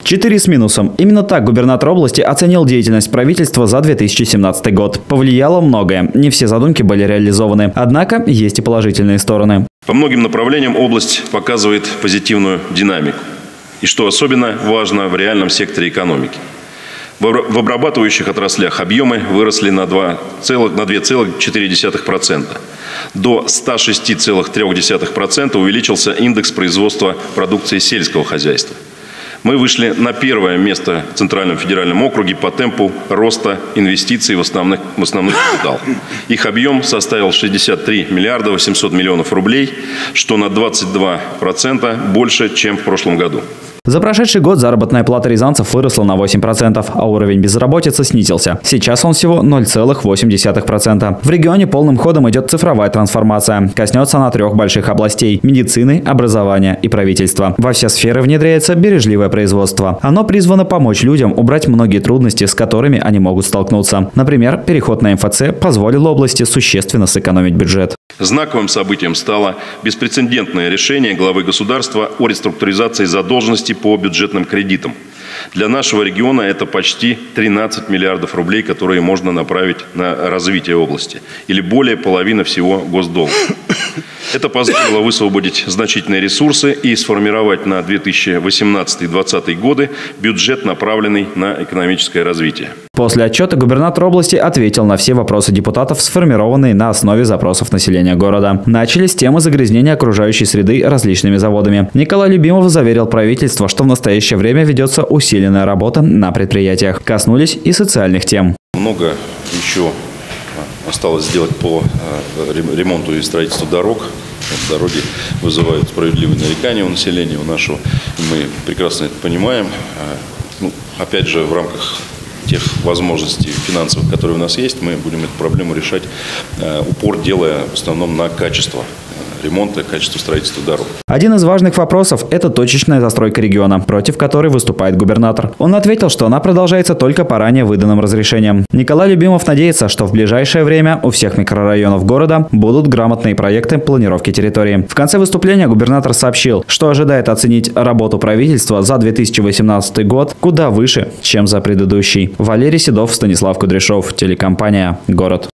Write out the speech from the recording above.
4 с минусом. Именно так губернатор области оценил деятельность правительства за 2017 год. Повлияло многое. Не все задумки были реализованы. Однако есть и положительные стороны. По многим направлениям область показывает позитивную динамику. И что особенно важно, в реальном секторе экономики. В обрабатывающих отраслях объемы выросли на 2,4%. До 106,3% увеличился индекс производства продукции сельского хозяйства. Мы вышли на первое место в Центральном федеральном округе по темпу роста инвестиций в основной капитал. Их объем составил 63 миллиарда 800 миллионов рублей, что на 22% больше, чем в прошлом году. За прошедший год заработная плата рязанцев выросла на 8%, а уровень безработицы снизился. Сейчас он всего 0,8%. В регионе полным ходом идет цифровая трансформация. Коснется она 3 больших областей – медицины, образования и правительства. Во все сферы внедряется бережливое производство. Оно призвано помочь людям убрать многие трудности, с которыми они могут столкнуться. Например, переход на МФЦ позволил области существенно сэкономить бюджет. Знаковым событием стало беспрецедентное решение главы государства о реструктуризации задолженности по бюджетным кредитам. Для нашего региона это почти 13 миллиардов рублей, которые можно направить на развитие области. Или более половины всего госдолга. Это позволило высвободить значительные ресурсы и сформировать на 2018-2020 годы бюджет, направленный на экономическое развитие. После отчета губернатор области ответил на все вопросы депутатов, сформированные на основе запросов населения города. Начали с темы загрязнения окружающей среды различными заводами. Николай Любимов заверил правительство, что в настоящее время ведется усиленная работа на предприятиях. Коснулись и социальных тем. Много еще осталось сделать по ремонту и строительству дорог. Дороги вызывают справедливые нарекания у населения, у нашего. Мы прекрасно это понимаем. Опять же, в рамках тех возможностей финансовых, которые у нас есть, мы будем эту проблему решать, упор делая в основном на качество ремонта, качество строительства дорог. Один из важных вопросов – это точечная застройка региона, против которой выступает губернатор. Он ответил, что она продолжается только по ранее выданным разрешениям. Николай Любимов надеется, что в ближайшее время у всех микрорайонов города будут грамотные проекты планировки территории. В конце выступления губернатор сообщил, что ожидает оценить работу правительства за 2018 год куда выше, чем за предыдущий. Валерий Седов, Станислав Кудряшов, телекомпания «Город».